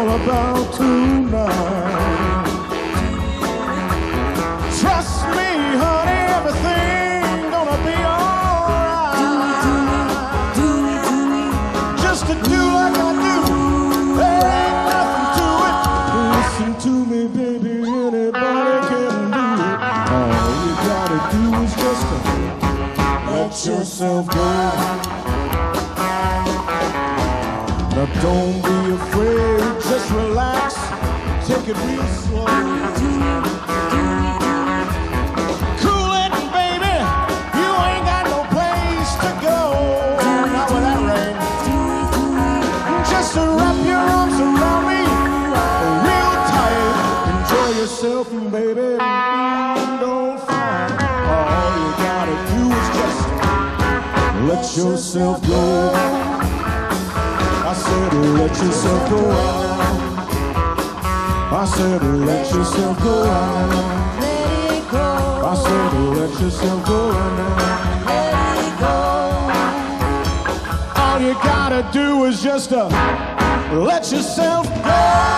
all about tonight. Trust me, honey, everything gonna be alright. Just to do like I do, there ain't nothing to it. Listen to me, baby, anybody can do it. All you gotta do is just let yourself go. Now don't be afraid, just relax, take it real slow. Cool it, baby, you ain't got no place to go. Not with that rain. Just to wrap your arms around me real tight. Enjoy yourself, baby, don't fight. All you gotta do is just let yourself go. I said, let yourself go out. I said, let yourself go out. Let it go. I said, let yourself go out. Let it go. All you gotta do is just let yourself go.